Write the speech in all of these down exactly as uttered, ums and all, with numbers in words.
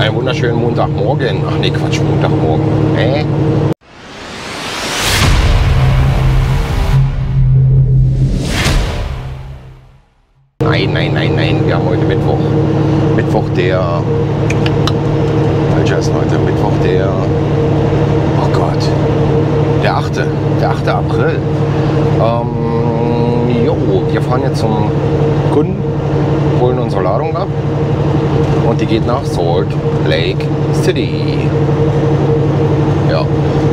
Einen wunderschönen Montagmorgen. Ach nee, Quatsch, Montagmorgen. Hä? Nein, nein, nein, nein. Wir haben heute Mittwoch. Mittwoch der... Welcher ist heute? Mittwoch der... Oh Gott. Der achte. Der achte April. Ähm, jo, wir fahren jetzt zum Kunden, holen unsere Ladung ab. Und die geht nach Salt Lake City. Ja.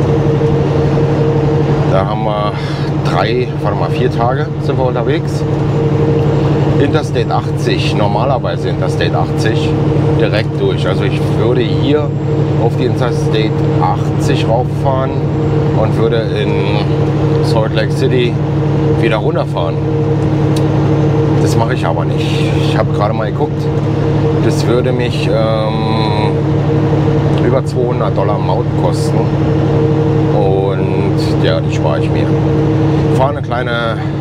Da haben wir drei, warte mal, vier Tage sind wir unterwegs. Interstate achtzig, normalerweise Interstate achtzig direkt durch. Also ich würde hier auf die Interstate achtzig rauffahren und würde in Salt Lake City wieder runterfahren. Das mache ich aber nicht. Ich habe gerade mal geguckt. Das würde mich ähm, über zweihundert Dollar Maut kosten. Und ja, die spare ich mir. Ich fahre eine kleine,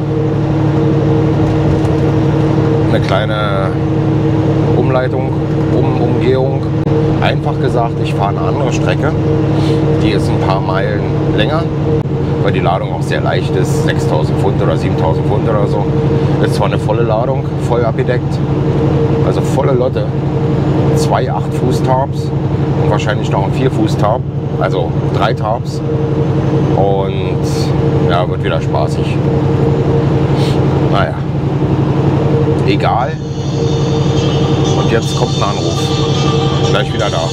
eine kleine Umleitung, um, Umgehung. Einfach gesagt, ich fahre eine andere Strecke. Die ist ein paar Meilen länger, weil die Ladung auch sehr leicht ist, sechstausend Pfund oder siebentausend Pfund oder so. Das ist zwar eine volle Ladung, voll abgedeckt, also volle Lotte, zwei acht Fuß Tarps und wahrscheinlich noch ein vier Fuß Tarp, also drei Tarps und ja, wird wieder spaßig. Naja, egal. Und jetzt kommt ein Anruf, gleich wieder da.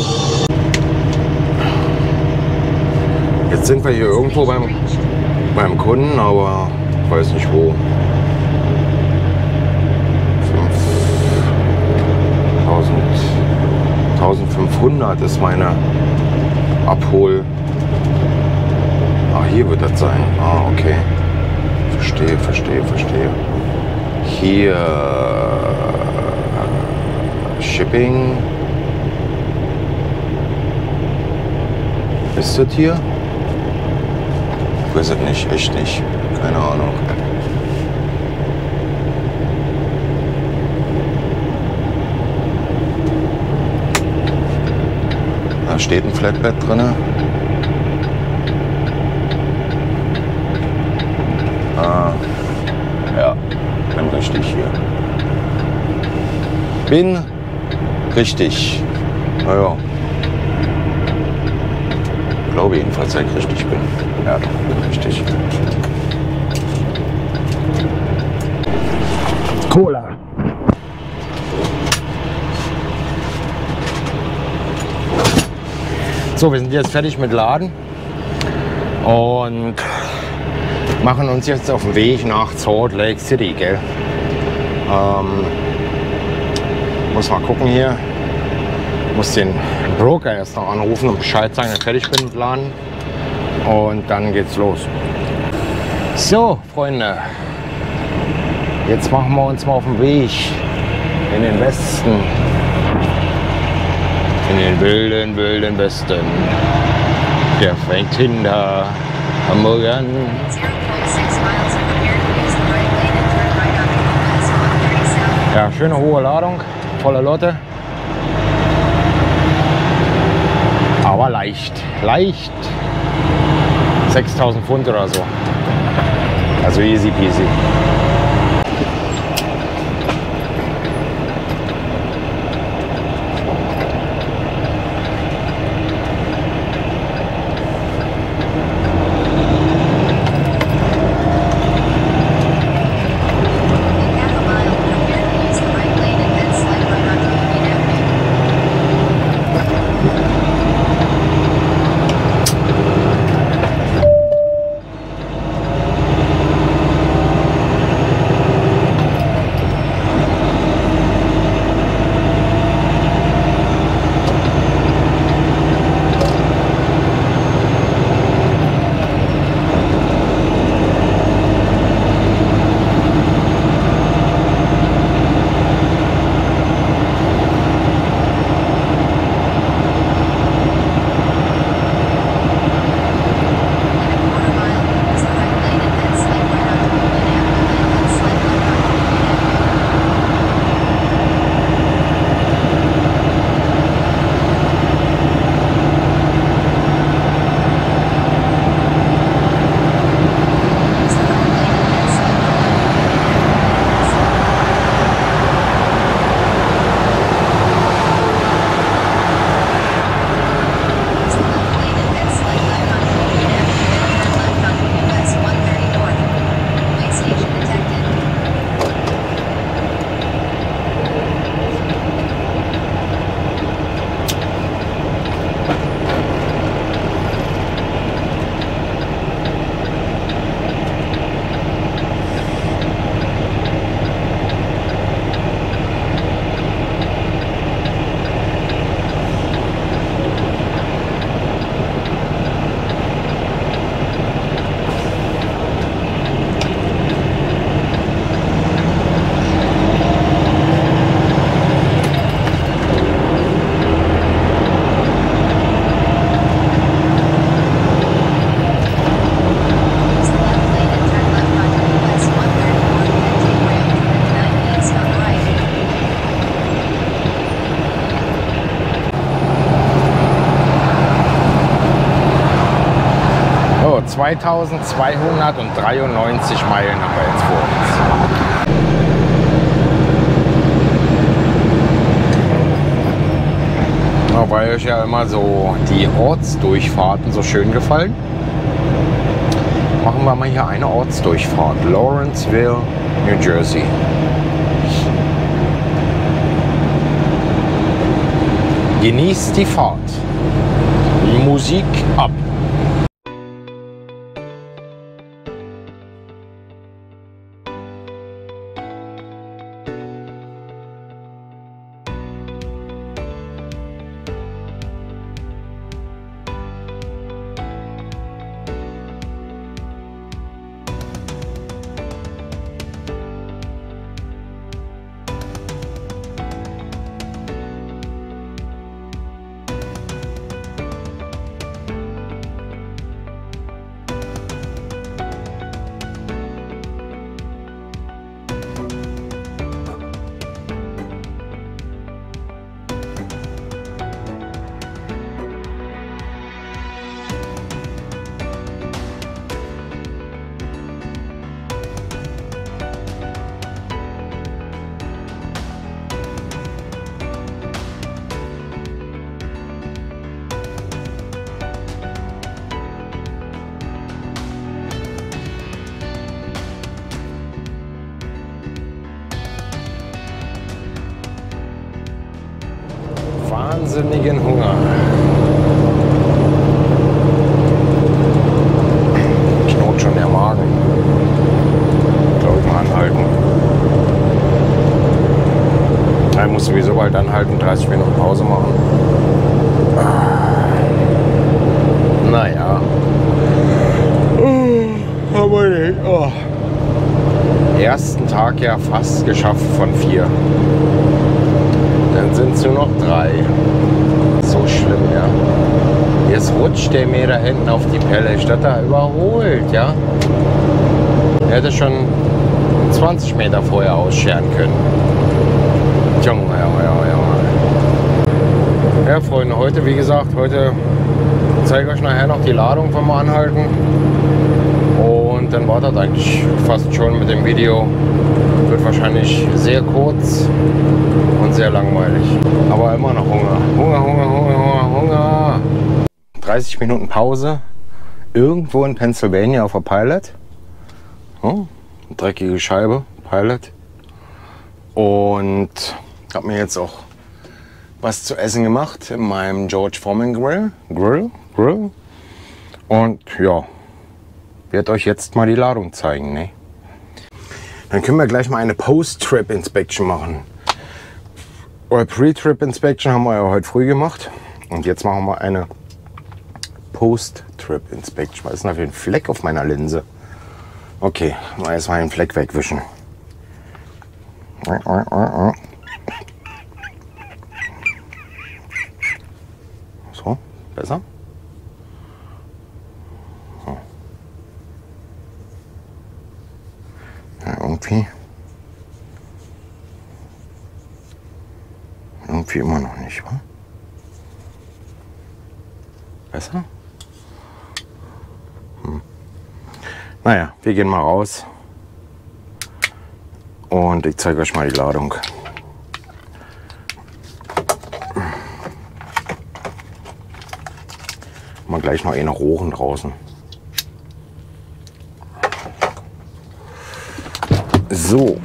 Jetzt sind wir hier irgendwo beim, beim Kunden, aber ich weiß nicht wo. eintausendfünfhundert ist meine Abhol. Ah, hier wird das sein. Ah, okay. Verstehe, verstehe, verstehe. Hier Shipping. Ist das hier? Ich weiß es nicht, echt nicht. Keine Ahnung. Da steht ein Flatbed drin. Ah, ja, bin richtig hier. Bin richtig. Naja. Ich glaube jedenfalls, dass ich richtig bin. Ja, bin richtig. Cola. So, wir sind jetzt fertig mit Laden und machen uns jetzt auf den Weg nach Salt Lake City, gell? Ähm, muss mal gucken hier. Muss den Broker erst noch anrufen und Bescheid sagen, dass ich fertig bin mit Laden. Und dann geht's los. So, Freunde. Jetzt machen wir uns mal auf den Weg in den Westen. In den wilden, wilden Westen. Der fängt hinter am Morgen. Ja, schöne hohe Ladung, volle Lotte. Aber leicht, leicht. sechstausend Pfund oder so. Also easy peasy. zweitausendzweihundertdreiundneunzig Meilen haben wir jetzt vor uns. Ja, weil euch ja immer so die Ortsdurchfahrten so schön gefallen, machen wir mal hier eine Ortsdurchfahrt. Lawrenceville, New Jersey. Genießt die Fahrt. Musik ab. Wahnsinnigen Hunger. Knurrt schon der Magen. Ich glaube, ich mal anhalten. Ich muss sowieso bald anhalten, dreißig Minuten Pause machen. Naja. Aber nicht. Oh. Ersten Tag ja fast geschafft von vier. Dann sind es nur noch drei. So schlimm, ja. Jetzt rutscht der mir da hinten auf die Pelle, statt da überholt, ja. Er hätte schon zwanzig Meter vorher ausscheren können. Junge, Junge, Junge, Junge. Ja, Freunde, heute, wie gesagt, heute zeige ich euch nachher noch die Ladung vom Anhalten. Und dann war das eigentlich fast schon mit dem Video. Wird wahrscheinlich sehr kurz und sehr langweilig. Aber immer noch Hunger. Hunger, Hunger, Hunger, Hunger, Hunger. dreißig Minuten Pause. Irgendwo in Pennsylvania auf der Pilot. Oh, dreckige Scheibe, Pilot. Und habe mir jetzt auch was zu essen gemacht in meinem George Foreman Grill. Grill, Grill. Und ja, werde euch jetzt mal die Ladung zeigen. Ne? Dann können wir gleich mal eine Post-Trip-Inspection machen. Oder Pre-Trip-Inspection haben wir ja heute früh gemacht. Und jetzt machen wir eine Post-Trip-Inspection. Was ist denn da für ein Fleck auf meiner Linse? Okay, mal erstmal den Fleck wegwischen. So, besser? So. Ja, irgendwie. Irgendwie immer noch nicht, wa? Besser? Hm. Naja, wir gehen mal raus. Und ich zeige euch mal die Ladung. Mal gleich noch eine Rohren draußen. So.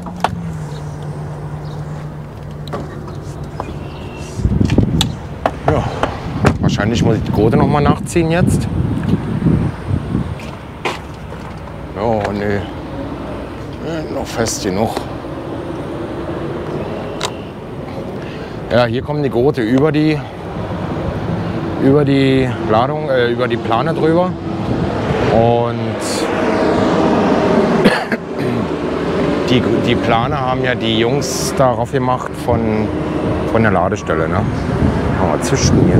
Ja, wahrscheinlich muss ich die Gurte noch mal nachziehen jetzt. Oh nee. Noch fest genug. Ja, hier kommen die Gurte über die über die Ladung, äh, über die Plane drüber. Und die, die Plane haben ja die Jungs darauf gemacht von, von der Ladestelle. Ne? Aber zischen hier.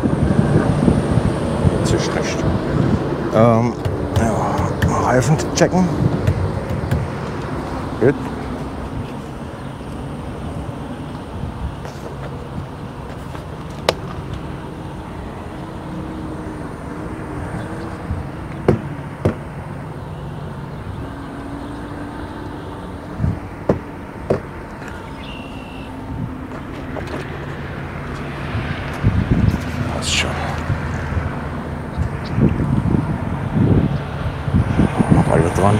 Zischt nicht. Ähm, ja, Reifen checken. Gut. dran.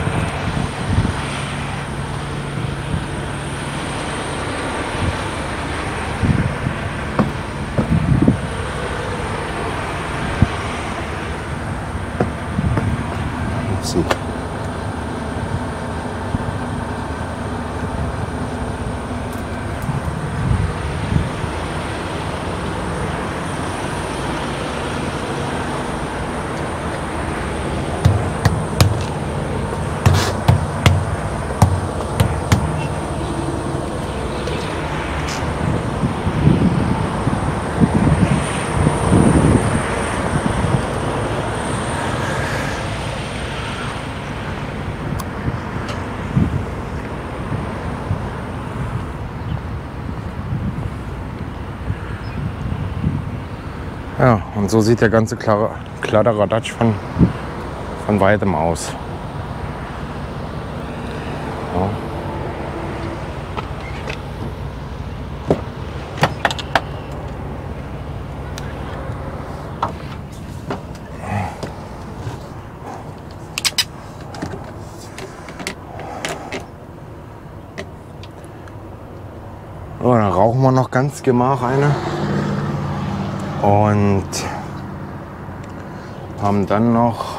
Ja, und so sieht der ganze Kladderadatsch von, von weitem aus. Ja. So, dann rauchen wir noch ganz gemach eine. Und haben dann noch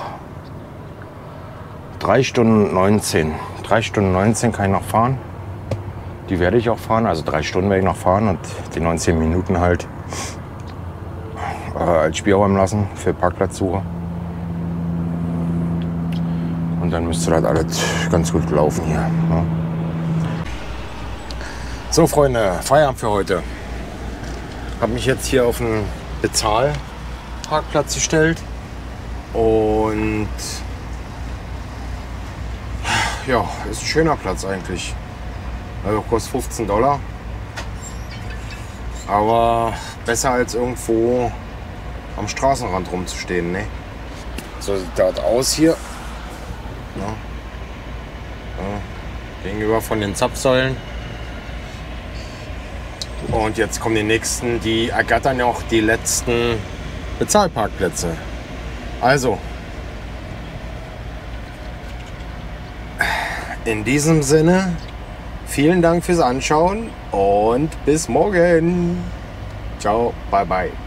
drei Stunden neunzehn. drei Stunden neunzehn kann ich noch fahren. Die werde ich auch fahren, also drei Stunden werde ich noch fahren und die neunzehn Minuten halt äh, als Spielraum lassen für Parkplatzsuche. Und dann müsste das alles ganz gut laufen hier. Ne? So Freunde, Feierabend für heute. Habe mich jetzt hier auf einen Bezahlparkplatz gestellt und ja, ist ein schöner Platz eigentlich. Also kostet fünfzehn Dollar, aber besser als irgendwo am Straßenrand rumzustehen, ne? So sieht das aus hier. Ja. Ja. Gegenüber von den Zapfsäulen. Und jetzt kommen die nächsten, die ergattern ja auch die letzten Bezahlparkplätze. Also, in diesem Sinne, vielen Dank fürs Anschauen und bis morgen. Ciao, bye bye.